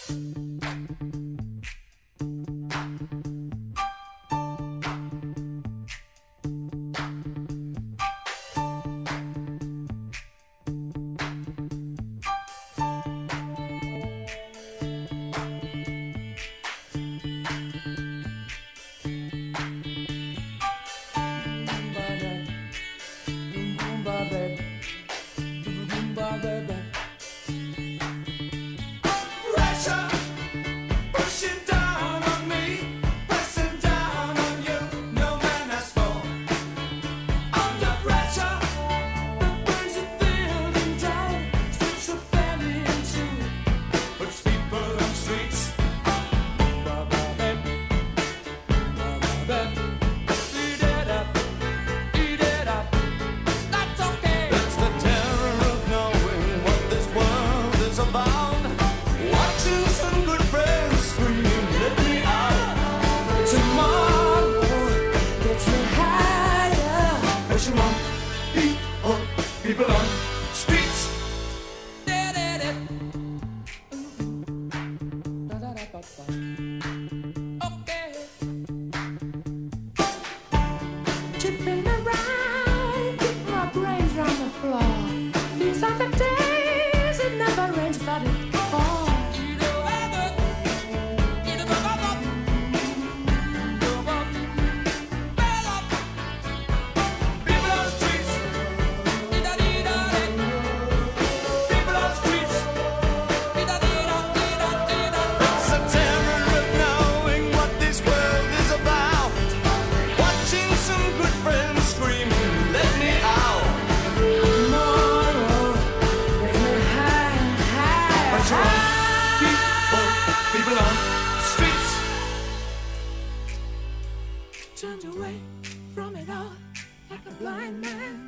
People on streets. Okay. Tipping around, keep my brains on the floor. These are the days it never rains, but it falls. Turned away from it all like a blind man.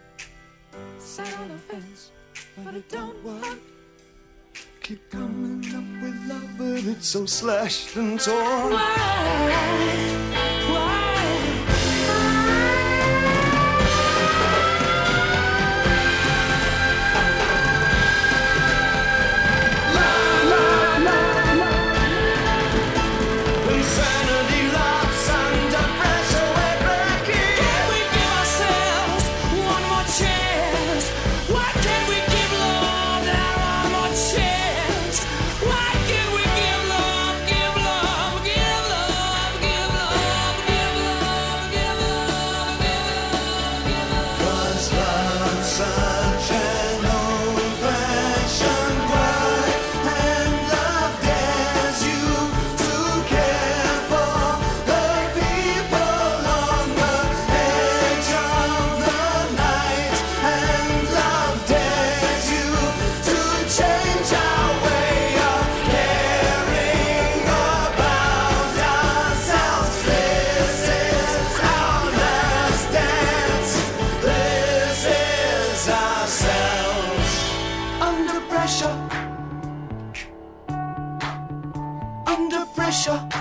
Sat on a fence, but it don't work. Keep coming up with love, but it's so slashed and torn. Why? Under pressure.